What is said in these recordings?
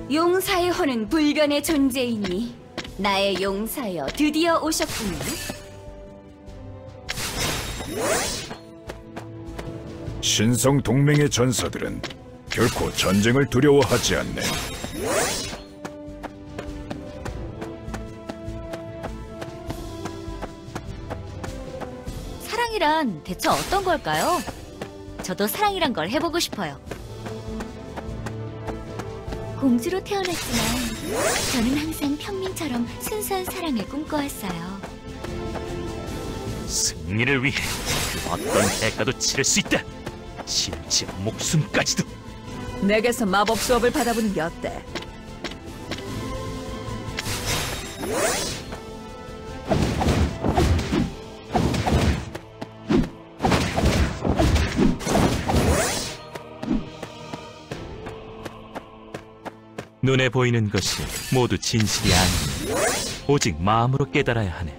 용사의 혼은 불변의 존재이니 나의 용사여 드디어 오셨군요. 신성 동맹의 전사들은 결코 전쟁을 두려워하지 않네. 사랑이란 대체 어떤 걸까요? 저도 사랑이란 걸 해보고 싶어요. 공주로 태어났지만 저는 항상 평민처럼 순수한 사랑을 꿈꿔왔어요. 승리를 위해 그 어떤 대가도 치를 수 있다. 심지어 목숨까지도. 내게서 마법 수업을 받아보는 게 어때? 눈에 보이는 것이 모두 진실이 아니니 오직 마음으로 깨달아야 하네.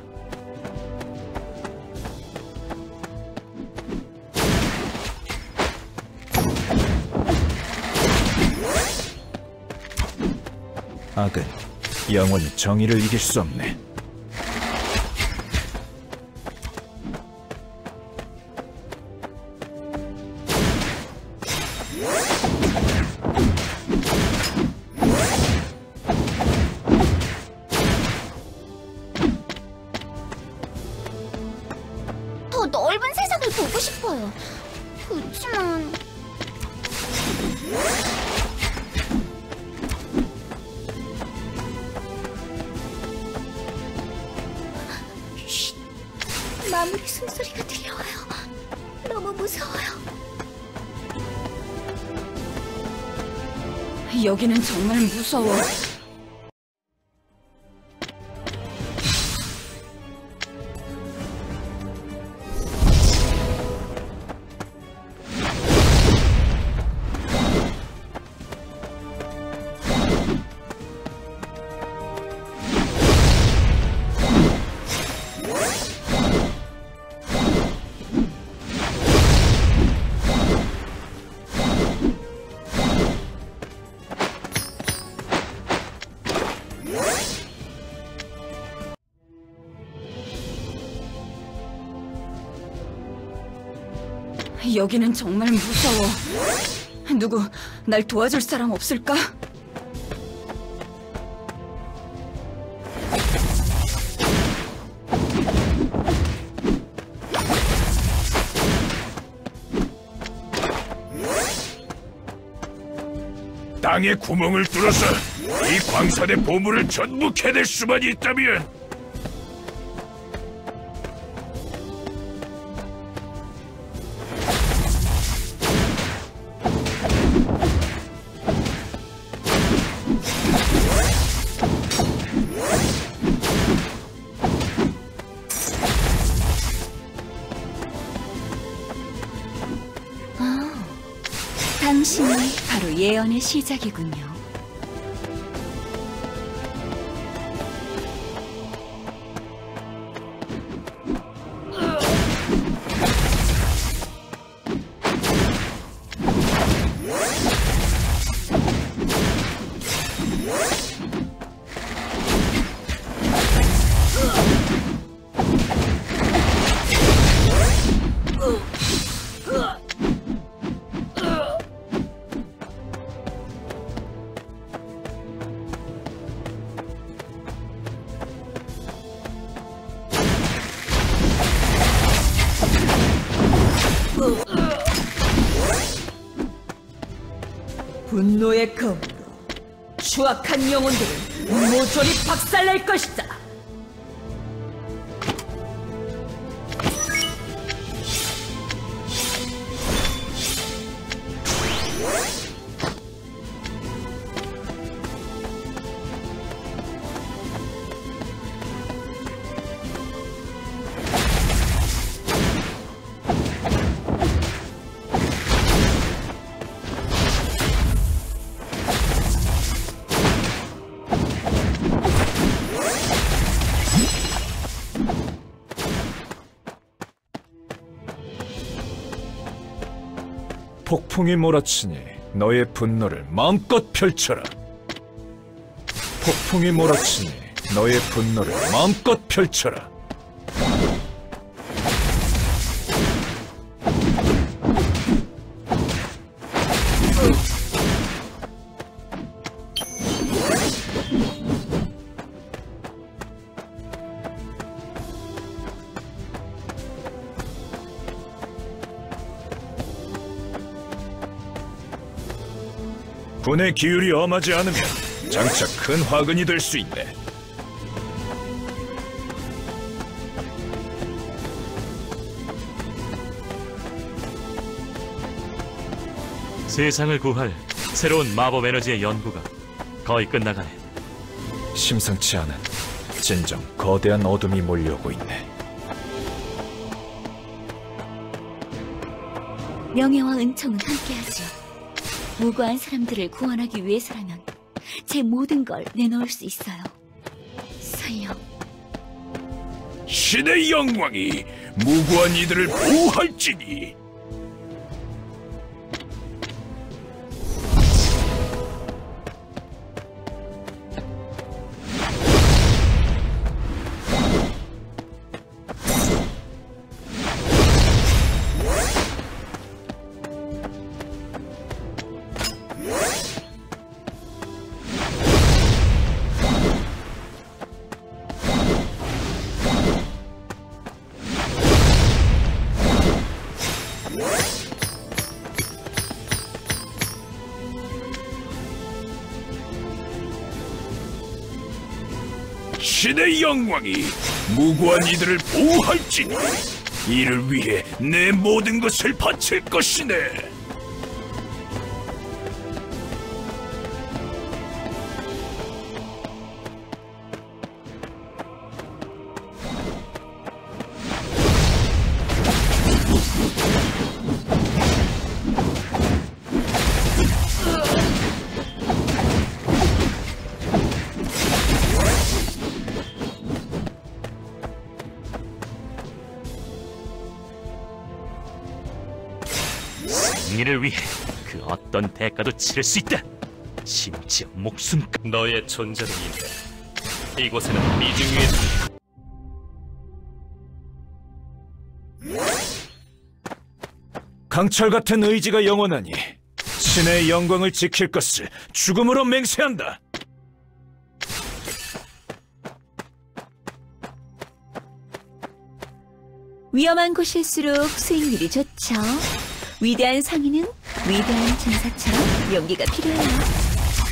악은 영원히 정의를 이길 수 없네. 더 넓은 세상을 보고 싶어요. 그렇지만... 쉿! 마무리 숨소리가 들려와요. 너무 무서워요. 여기는 정말 무서워. 여기는 정말 무서워. 누구 날 도와줄 사람 없을까? 땅에 구멍을 뚫어서 이 광산의 보물을 전부 캐낼 수만 있다면 당신이 바로 예언의 시작이군요. 분노의 검으로 추악한 영혼들을 모조리 박살낼 것이다. 폭풍이 몰아치니 너의 분노를 마음껏 펼쳐라. 폭풍이 몰아치니 너의 분노를 마음껏 펼쳐라. 분의 기율이 엄하지 않으면 장차 큰 화근이 될 수 있네. 세상을 구할 새로운 마법 에너지의 연구가 거의 끝나가네. 심상치 않은 진정 거대한 어둠이 몰려오고 있네. 명예와 은총은 함께하죠. 무고한 사람들을 구원하기 위해서라면 제 모든 걸 내놓을 수 있어요. 설령 신의 영광이 무고한 이들을 보호할지니. 신의 영광이 무고한 이들을 보호할지니 이를 위해 내 모든 것을 바칠 것이네. 승리를 위해 그 어떤 대가도 치를 수 있다. 심지어 목숨까지. 너의 존재로 인해 이곳에는 미중위의 강철 같은 의지가 영원하니 신의 영광을 지킬 것을 죽음으로 맹세한다. 위험한 곳일수록 수익률이 좋죠. 위대한 상인은 위대한 전사처럼 용기가 필요해요.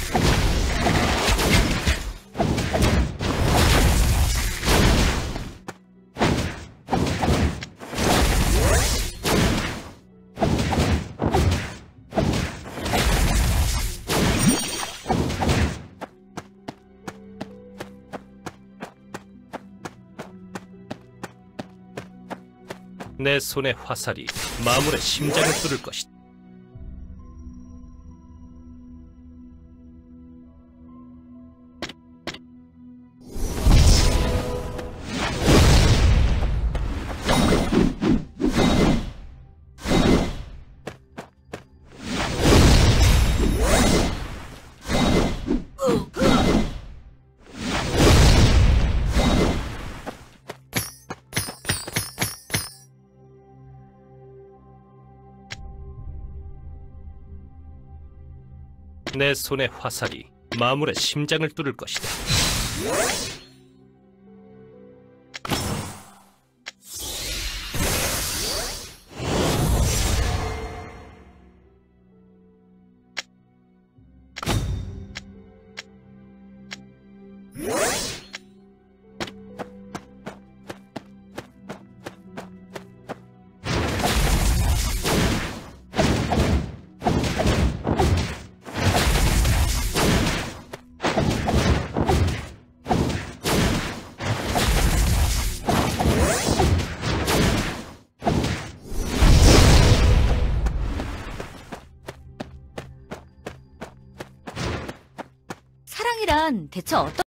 내 손의 화살이 마물의 심장을 뚫을 것이다. 내 손의 화살이 마물의 심장을 뚫을 것이다. 사랑이란 대체 어떤